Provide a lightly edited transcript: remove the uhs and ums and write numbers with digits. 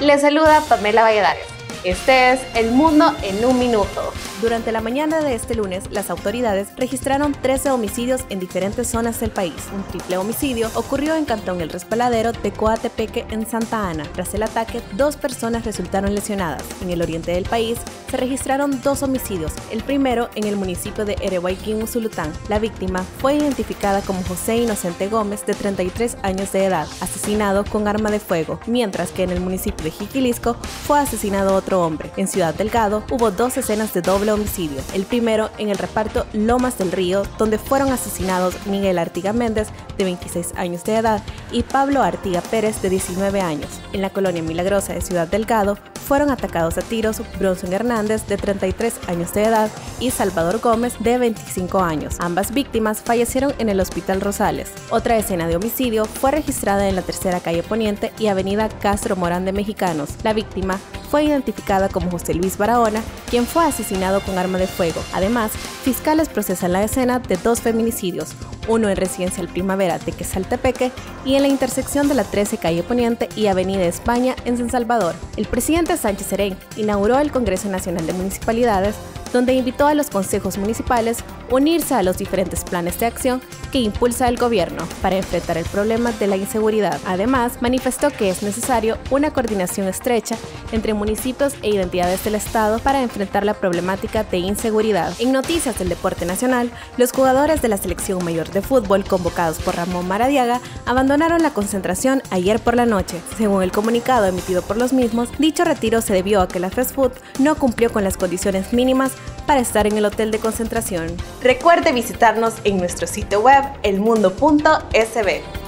Les saluda Pamela Valladares. Este es El Mundo en un Minuto. Durante la mañana de este lunes, las autoridades registraron 13 homicidios en diferentes zonas del país. Un triple homicidio ocurrió en Cantón El Resbaladero de Coatepeque, en Santa Ana. Tras el ataque, 2 personas resultaron lesionadas. En el oriente del país se registraron 2 homicidios, el primero en el municipio de Erehuayquín, Usulután. La víctima fue identificada como José Inocente Gómez, de 33 años de edad, asesinado con arma de fuego, mientras que en el municipio de Jiquilisco fue asesinado otro hombre. En Ciudad Delgado hubo 2 escenas de doble homicidio, el primero en el reparto Lomas del Río, donde fueron asesinados Miguel Artiga Méndez, de 26 años de edad, y Pablo Artiga Pérez, de 19 años. En la colonia Milagrosa de Ciudad Delgado fueron atacados a tiros Bronson Hernández, de 33 años de edad, y Salvador Gómez, de 25 años. Ambas víctimas fallecieron en el Hospital Rosales. Otra escena de homicidio fue registrada en la tercera calle Poniente y avenida Castro Morán de Mexicanos. La víctima fue identificada como José Luis Barahona, quien fue asesinado con arma de fuego. Además, fiscales procesan la escena de 2 feminicidios, uno en Residencial Primavera de Quesaltepeque y en la intersección de la 13 calle Poniente y Avenida España en San Salvador. El presidente Sánchez Serén inauguró el Congreso Nacional de Municipalidades, donde invitó a los consejos municipales a unirse a los diferentes planes de acción que impulsa el gobierno para enfrentar el problema de la inseguridad. Además, manifestó que es necesario una coordinación estrecha entre municipios e identidades del Estado para enfrentar la problemática de inseguridad. En noticias del deporte nacional, los jugadores de la selección mayor de fútbol convocados por Ramón Maradiaga abandonaron la concentración ayer por la noche. Según el comunicado emitido por los mismos, dicho retiro se debió a que la Fast Food no cumplió con las condiciones mínimas para estar en el hotel de concentración. Recuerde visitarnos en nuestro sitio web elmundo.sb.